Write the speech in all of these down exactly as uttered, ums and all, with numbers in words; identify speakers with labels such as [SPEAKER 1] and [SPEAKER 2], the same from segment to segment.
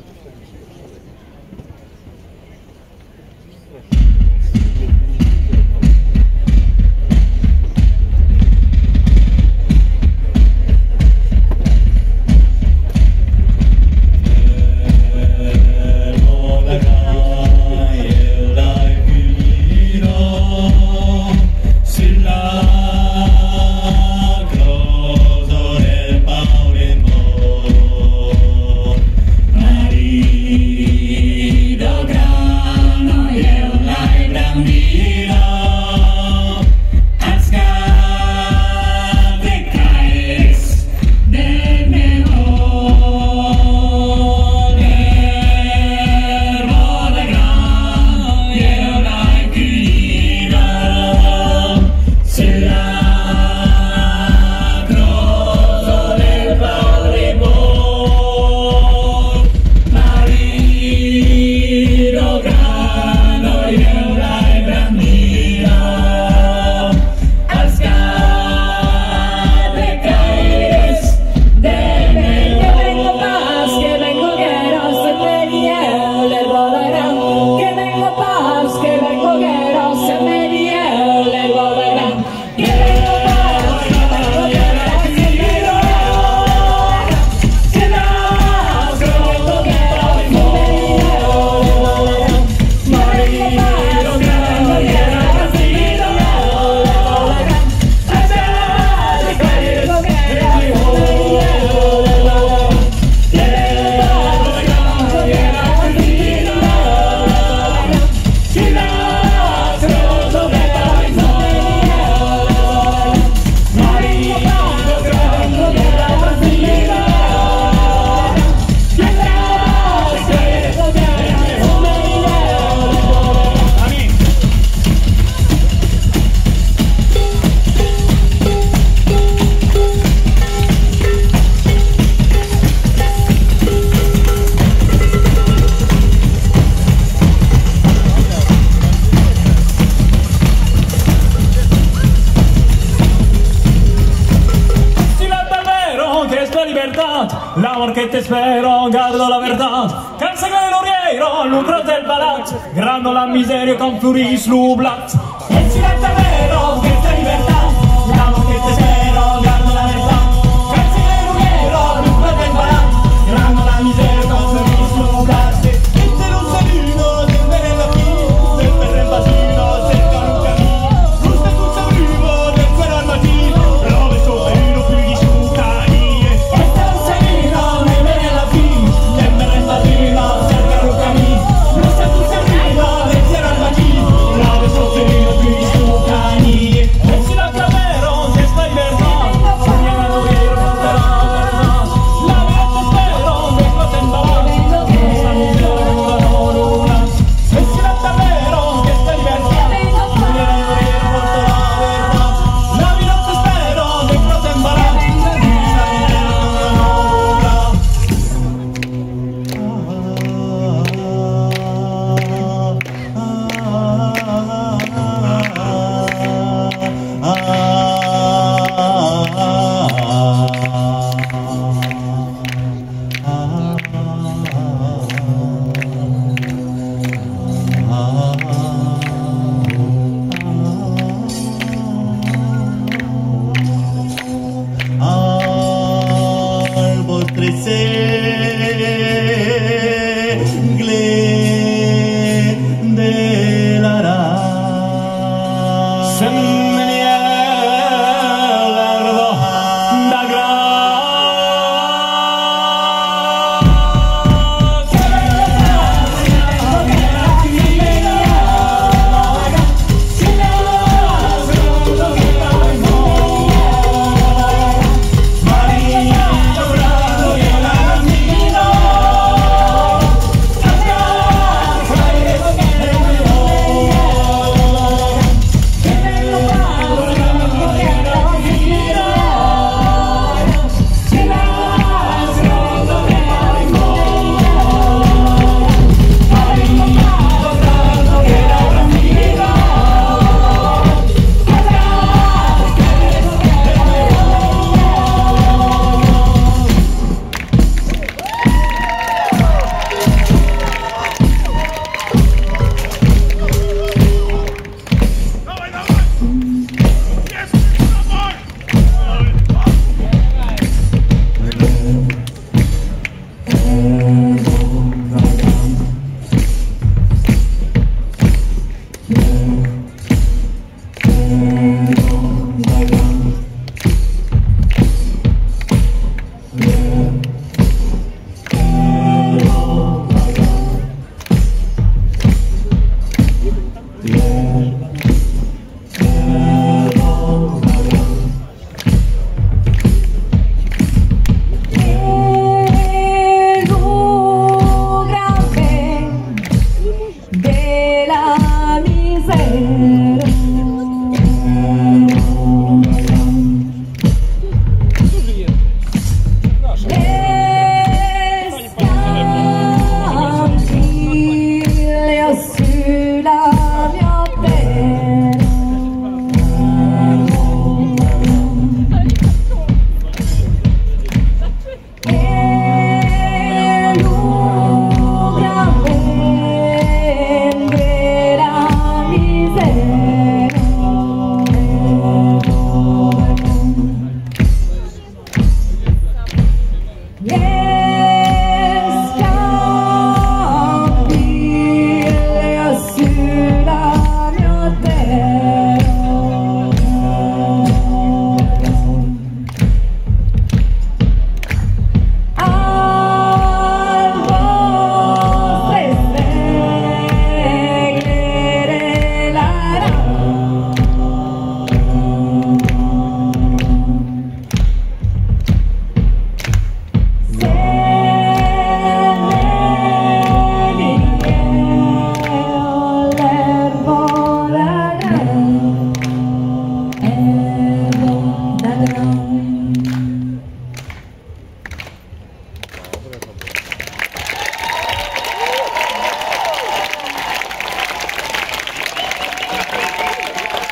[SPEAKER 1] L'amor que te espero, guardo la verdad. Cansa que l'oriero, lucro del balat. Grando la miseria con furis lublat. El silencio vero, que esta libertad. L'amor que te espero, guardo la verdad. Cansa que l'oriero, lucro del balat. Grando la miseria con furis lublat. Este era un salino, desde el aquí. Desde el vacino, cerca un camino. Gusta tu sabrivo, del cuero al matín. Lo beso pero più di su cariñe. Este era un salino, desde el aquí. Desde el vacino, cerca un camino. Gusta tu sabrivo, del cuero al matín. Lo beso pero più di su cariñe.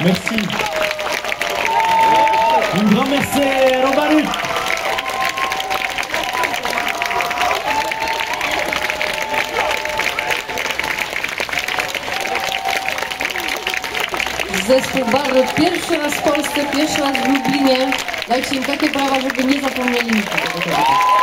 [SPEAKER 1] Merci. Un grand merci, Robalut.
[SPEAKER 2] Zespół Barrett pierwszy raz w Polsce, pierwszy raz w Lublinie. Dajcie im takie brawa, żeby nie zapomnieli nigdy tego.